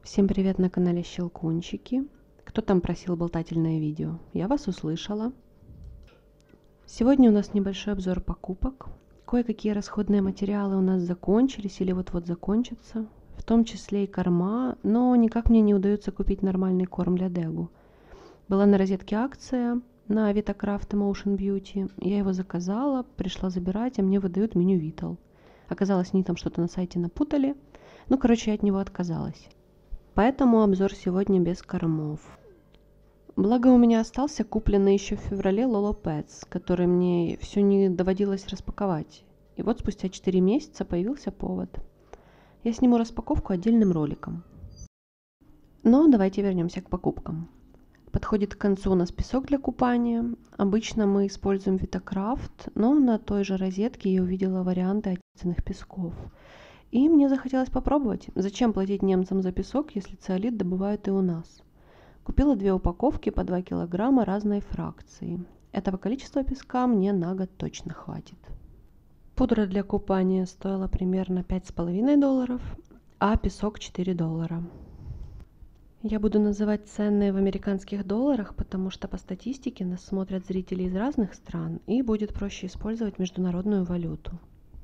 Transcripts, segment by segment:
Всем привет на канале Щелкунчики. Кто там просил болтательное видео? Я вас услышала. Сегодня у нас небольшой обзор покупок. Кое-какие расходные материалы у нас закончились или вот-вот закончатся. В том числе и корма, но никак мне не удается купить нормальный корм для Дегу. Была на розетке акция на Vitakraft Emotion Beauty. Я его заказала, пришла забирать, а мне выдают меню Vital. Оказалось, они там что-то на сайте напутали. Я от него отказалась. Поэтому обзор сегодня без кормов. Благо у меня остался купленный еще в феврале Lolo Pets, который мне все не доводилось распаковать. И вот спустя 4 месяца появился повод. Я сниму распаковку отдельным роликом. Но давайте вернемся к покупкам. Подходит к концу у нас песок для купания. Обычно мы используем Vitakraft, но на той же розетке я увидела варианты отечественных песков. И мне захотелось попробовать. Зачем платить немцам за песок, если циолит добывают и у нас? Купила 2 упаковки по 2 килограмма разной фракции. Этого количества песка мне на год точно хватит. Пудра для купания стоила примерно $5,5, а песок $4. Я буду называть цены в американских долларах, потому что по статистике нас смотрят зрители из разных стран и будет проще использовать международную валюту.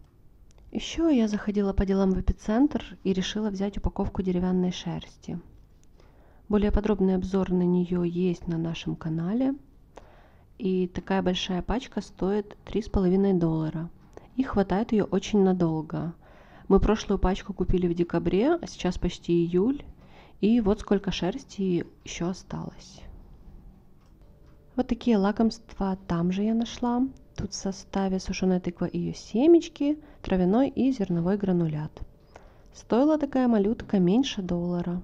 Еще я заходила по делам в эпицентр и решила взять упаковку деревянной шерсти. Более подробный обзор на нее есть на нашем канале. И такая большая пачка стоит $3,5. И хватает ее очень надолго. Мы прошлую пачку купили в декабре, а сейчас почти июль. И вот сколько шерсти еще осталось. Вот такие лакомства там же я нашла. Тут в составе сушеная тыква и ее семечки, травяной и зерновой гранулят. Стоила такая малютка меньше $1.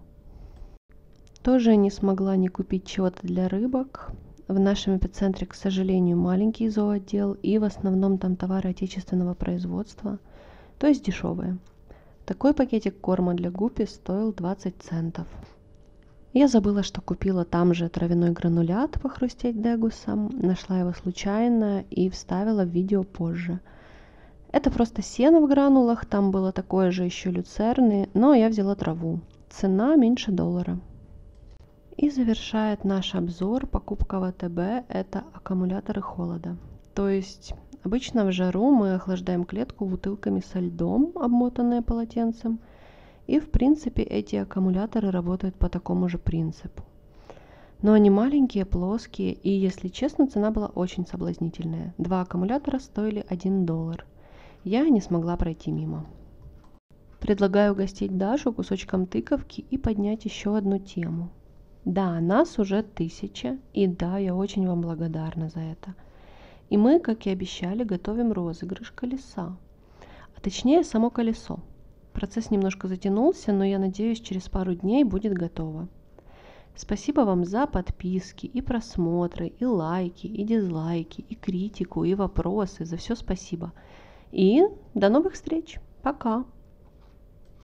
Тоже не смогла не купить чего-то для рыбок. В нашем эпицентре, к сожалению, маленький зооотдел, и в основном там товары отечественного производства, то есть дешевые. Такой пакетик корма для гуппи стоил 20 центов. Я забыла, что купила там же травяной гранулят похрустеть дегусом, нашла его случайно и вставила в видео позже. Это просто сено в гранулах, там было такое же еще люцерны, но я взяла траву. Цена меньше $1. И завершает наш обзор покупка в АТБ, это аккумуляторы холода. То есть обычно в жару мы охлаждаем клетку бутылками со льдом, обмотанные полотенцем. И в принципе эти аккумуляторы работают по такому же принципу. Но они маленькие, плоские, и если честно, цена была очень соблазнительная. 2 аккумулятора стоили $1. Я не смогла пройти мимо. Предлагаю угостить Дашу кусочком тыковки и поднять еще одну тему. Да, нас уже 1000, и да, я очень вам благодарна за это. И мы, как и обещали, готовим розыгрыш колеса. А точнее, само колесо. Процесс немножко затянулся, но я надеюсь, через пару дней будет готово. Спасибо вам за подписки и просмотры, и лайки, и дизлайки, и критику, и вопросы. За все спасибо. И до новых встреч. Пока.